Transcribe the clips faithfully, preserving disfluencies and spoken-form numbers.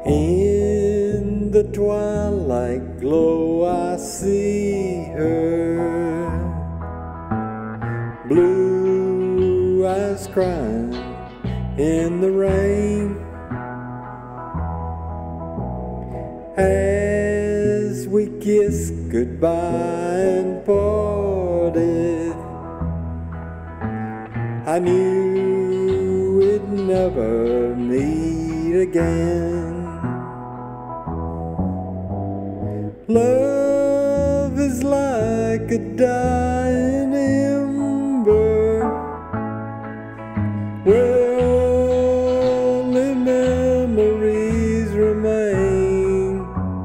In the twilight glow I see her, blue eyes crying in the rain. As we kissed goodbye and parted, I knew we'd never meet again. Love is like a dying ember, where only memories remain.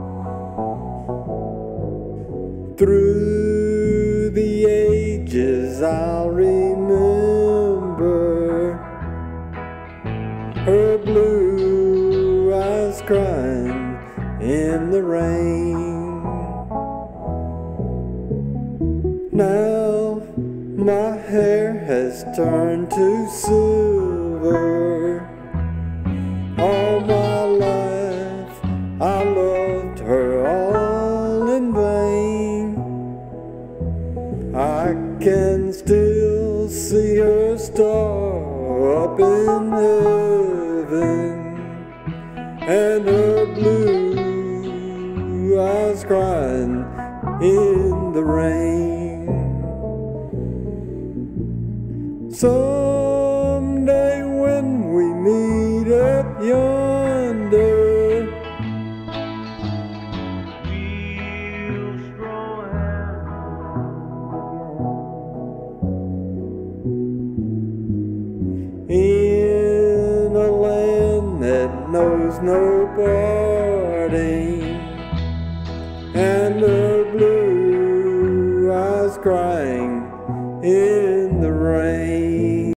Through the ages I'll remember her blue eyes crying in the rain. Now my hair has turned to silver. All my life I loved her all in vain. I can still see her star up in heaven, and her blue eyes crying in the rain. Someday when we meet up yonder, we'll stroll hand in a land that knows no parting, and her blue eyes crying in the rain.